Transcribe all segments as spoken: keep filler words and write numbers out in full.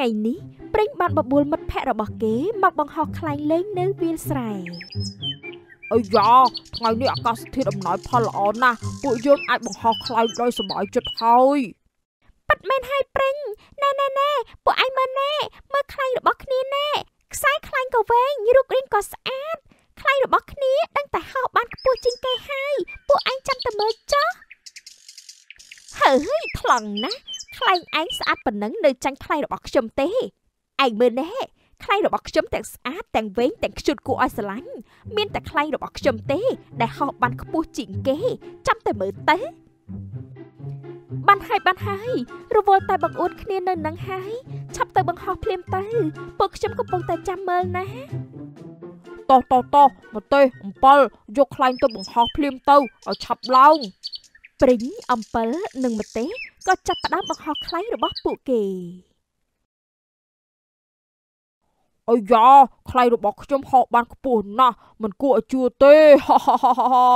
ថ្ងៃនេះព្រិញបានបបួលមិត្តភ័ក្តិរបស់គេមកបង្ហោះខ្លែងលេងនៅវាលស្រែអាយ៉ាថ្ងៃនេះអាកាសធាតុអំណោយផលល្អណាស់ពួកយើងអាចបង្ហោះខ្លែងដោយសប្បាយចិត្តហើយប៉ិតមែនហើយព្រិញណែណែណែពួកឯងមើលណែមើលខ្លែងរបស់គ្នាណែខ្សែខ្លែងក៏វែងរូបរាងក៏ស្អាតខ្លែងរបស់គ្នាដឹងតែហោះបានខ្ពស់ជាងគេហើយពួកឯងចាំតែមើលចុះហើយថ្លង់ណាស់ខ្លែងឯងស្អាតប៉ុណ្ណឹងនៅចាញ់ខ្លែងរបស់ខ្ញុំទេឯងមើលណែខ្លែងរបស់ខ្ញុំទាំងស្អាតទាំងវែងទាំងខ្ជូតគួរឲ្យស្រឡាញ់មានតែខ្លែងរបស់ខ្ញុំទេដែលហោះបានខ្ពស់ជាងគេចាំតែមើលទៅបានហើយបានហើយរវល់តែបង្អួតគ្នានៅនឹងហើយឆាប់ទៅបង្ហោះភ្លាមទៅពួកខ្ញុំកំពុងតែចាំមើលណាតោះតោះតោះមកទេអំពិលយកខ្លែងទៅបង្ហោះភ្លាមទៅឲ្យឆាប់ឡើងព្រិញអំពិលនិងម្ទេសក៏ចាប់ផ្ដើមបង្ហោះខ្លែងរបស់ពួកគេអាយ៉ាខ្លែងរបស់ខ្ញុំហោះបានខ្ពស់ណាស់មិនគួរឲ្យជឿទេហាហាហា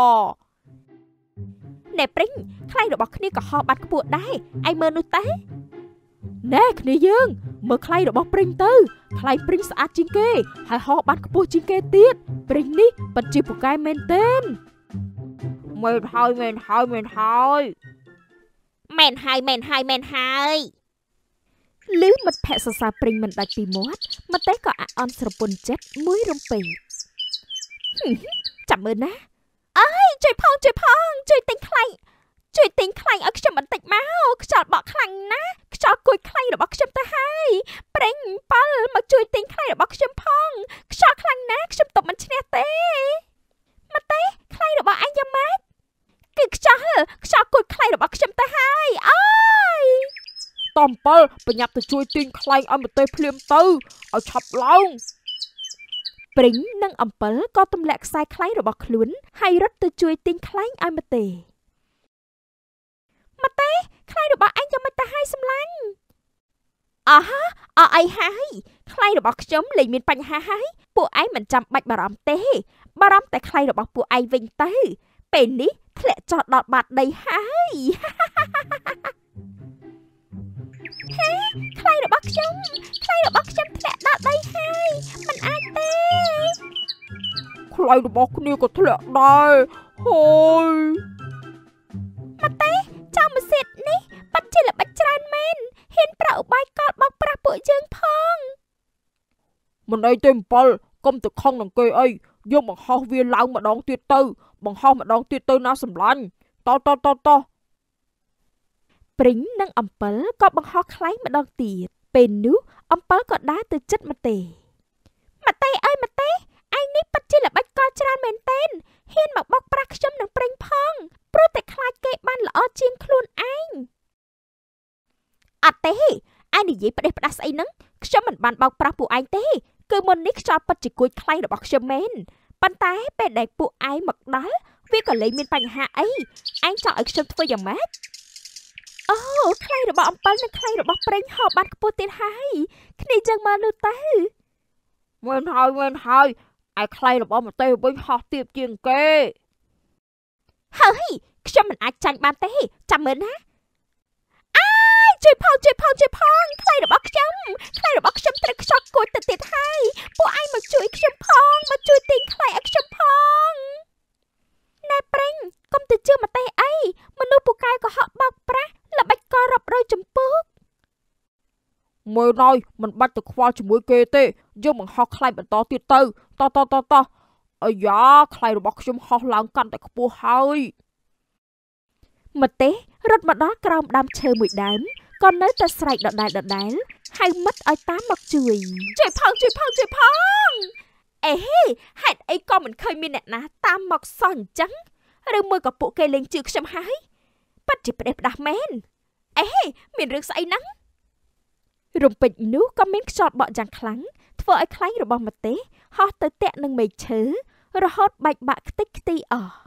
ណែព្រិញខ្លែងរបស់គ្នាក៏ហោះបានខ្ពស់ដែរឯងមើលនោះទេណែគ្នាយើងមើលខ្លែងរបស់ព្រិញទៅខ្លែងព្រិញស្អាតជាងគេហើយហោះបានខ្ពស់ជាងគេទៀតព្រិញនេះពិតជាពូកែមែនទែនមែនហើយមែនហើយមែនហើយមែនហើយមែនហើយមែនហើយលឺមិត្តភក្តិសរសើរព្រិញមិនដាច់ពីមាត់ម្ទេសក៏អាក់អន់ស្រពន់ចិត្តមួយរំពេចចាំមើលណាអើយជួយផងជួយផងជួយទិញខ្លែងជួយទិញខ្លែងឲ្យខ្ញុំបន្តិចមកខ្យល់បក់ខ្លាំងណាស់ខ្យល់គួយខ្លែងរបស់ខ្ញុំទៅហើយព្រិញប៉លមកជួយទិញខ្លែងរបស់ខ្ញុំផងខ្យល់ខ្លាំងណាស់ខ្ញុំតបមិនឈ្នះទេម្ទេសខ្លែងរបស់អញយ៉ាងម៉េចគឺខ្យល់ខ្យល់គួយខ្លែងរបស់ខ្ញុំទៅហើយអើយតំពិលបញ្ញាប់ទៅជួយទិញខ្លែងឲ្យម្ទេសភ្លាមទៅឲ្យឆាប់ឡើងព្រិញនិងអំពិលក៏ទម្លាក់ខ្សែខ្លែងរបស់ខ្លួនហើយរត់ទៅជួយទិញខ្លែងឲ្យម្ទេម្ទេខ្លែងរបស់អញយ៉ាងម៉េចទៅហើយសម្លាញ់អោះអអីហើយខ្លែងរបស់ខ្ញុំលែងមានបញ្ហាហើយពួកឯងមិនចាំបាច់បារម្ភទេបារម្ភតែខ្លែងរបស់ពួកឯងវិញទៅពេលនេះធ្លាក់ចុះដល់បាតដីហើយហេខ្លែងរបស់ខ្ញុំខ្លែងរបស់ខ្ញុំធ្លាក់ដល់ដីហើយមិនអាចទេខ្លែងរបស់គ្នាក៏ធ្លាក់ដែរហើយមកទេចៅម៉ាស៊ីតនេះបាត់ជាល្បិចច្រើនមែនហ៊ានប្រឧបាយកលបោកប្រាស់ពួកយើងផងមិនអីទេអំពិលកុំទៅខំនឹងគេអីយើងបង្ហោះវាឡើងម្ដងទៀតទៅបង្ហោះម្ដងទៀតទៅណាសម្លាញ់តោះតោះតោះតោះព្រិញនិងអំពិលក៏បង្ហោះខ្លែងម្ដងទៀតពេលនោះអំពិលក៏ដើរទៅជិតម្ទេម្ទេអើយម្ទេឯងនេះពិតជាល្បិចកលច្រើនមែនទែនហ៊ានមកបោកប្រាស់ខ្ញុំនឹងព្រិញផងព្រោះតែខ្លាចគេបានល្អជាងខ្លួនឯងអត់ទេឯងនិយាយផ្ដេសផ្ដាស់ស្អីហ្នឹងខ្ញុំមិនបានបោកប្រាស់ពួកឯងទេគឺមុននេះខ្យល់ពិតជាគួយខ្លែងរបស់ខ្ញុំមែនប៉ុន្តែពេលដែលពួកឯងមកដល់វាក៏លែងមានបញ្ហាអីឯងចង់ឲ្យខ្ញុំធ្វើយ៉ាងម៉េចអូខ្លែងរបស់អំពិលនិងខ្លែងរបស់ព្រិញហោះបានខ្ពស់ទៀតហើយគ្នាយើងមើលនោះទៅមែនហើយមែនហើយឯខ្លែងរបស់ម្ទេសវិញហោះទាបជាងគេហើយខ្ញុំមិនអាចចាញ់បានទេចាំមើលណាអាយជួយផងជួយផងជួយផងខ្លែងរបស់ខ្ញុំខ្លែងរបស់ខ្ញុំត្រូវខ្យល់គួចទៅទៀតហើយពួកឯងមកជួយខ្ញុំផងមកជួយទិញខ្លែងឲ្យខ្ញុំផងណែព្រិញកុំទៅជឿម្ទេសអីមនុស្សពូកែក៏ហក់បោកប្រាស់ល្បិចកលរាប់រយចំពោះមើលណយមិនបាច់ទៅខ្វល់ជាមួយគេទេយើងបង្ហោះខ្លែងបន្តទៀតទៅតោះតោះតោះតោះអាយ៉ាខ្លែងរបស់ខ្ញុំហោះឡើងកាន់តែខ្ពស់ហើយម្ទេសរត់មកដល់ក្រោមដើមឈើមួយដើមក៏នៅតែស្រែកដដែលដដែលហៅមិត្តឲ្យតាមមកជួយជួយផងជួយផងជួយផងអេហេហេតុអីក៏មិនឃើញមានអ្នកណាតាមមកសោះអញ្ចឹងឬមួយក៏ពួកគេលេងជឿខ្ញុំហើយប៉ាត់ជាផ្ដេសផ្ដាស់មែនអេហេមានរឿងស្អីហ្នឹងរំពេចនោះក៏មានខ្យល់បក់យ៉ាងខ្លាំងធ្វើឲ្យខ្លែងរបស់ម្ទេសហោះទៅតាក់នឹងមែកឈើរហូតបែកបាក់ខ្ទេចខ្ទីអស់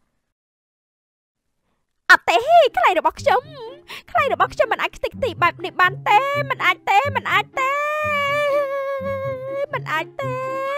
អត់ទេខ្លែងរបស់ខ្ញុំខ្លែងរបស់ខ្ញុំមិនអាចខ្ទេចខ្ទីបែបនេះបានទេមិនអាចទេមិនអាចទេមិនអាចទេ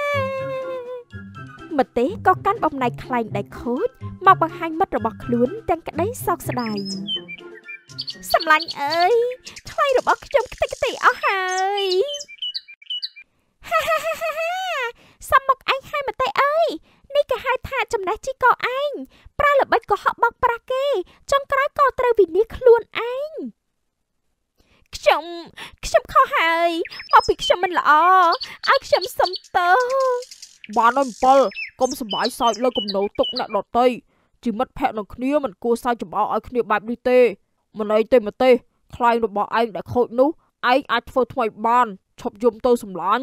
ម្ទេសក៏កាន់បំណែកខ្លែងដែលខូចមកបង្ហាញមិត្តរបស់ខ្លួនទាំងក្តីសោកស្ដាយសម្លាញ់អើយខ្ខ្លាញ់របស់ខ្ញុំខ្ទេចខ្ទីអស់ហើយហាហាហាហាសំមកឯងហើយមកទេអើយនេះគេហៅថាចំណេះជីកឯងប្រើល្បិចកុហកបោកប្រាស់គេចុងក្រោយក៏ត្រូវវិនិច្ឆ័យខ្លួនឯងខ្ញុំខ្ញុំខុសហើយមកពីខ្ញុំមិនល្អឲ្យខ្ញុំសុំទោសបានអំពិលកុំសប្បាយសើចលើគំនោទុកអ្នកដទៃជីមិត្តភក្តិនឹងគ្នាមិនគួរសើចចំអកឲ្យគ្នាបែបនេះទេមិនអីទេមកទេខ្លាញ់របស់ឯងដែលខូចនោះឯងអាចធ្វើថ្មីបានឈប់យំទៅសម្លាញ់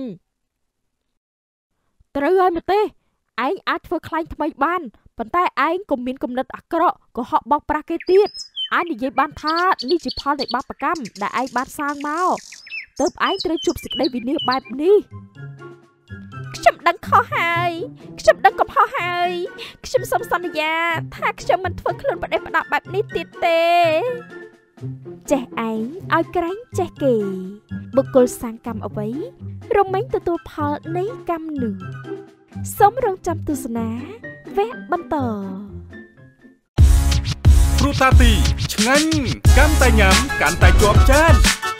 ត្រូវហើយមកទេឯងអាចធ្វើខ្លាញ់ថ្មីបានប៉ុន្តែឯងកុំមានគំនិតអាក្រក់កុហកបោកប្រាស់គេទៀតឯងនិយាយបានថានេះជាផលនៃបាបកម្មដែលឯងបានសាងមកទើបឯងត្រូវជួបសេចក្តីវិនាសបែបនេះខ្ញុំដឹងខុសហើយខ្ញុំដឹងកំហុសហើយខ្ញុំសូមសន្យាថាខ្ញុំមិនធ្វើខ្លួនប្រដេះផ្ដាល់បែបនេះទៀតទេចេះឯងឲ្យក្រែងចេះគេបុគ្គលសាងកម្មអ្វីរមែងទទួលផលនៃកម្មនោះសូមរងចាំទស្សនាវគ្គបន្តគ្រូតាទីឆ្ងាញ់កាន់តែញ៉ាំកាន់តែជាប់ចាន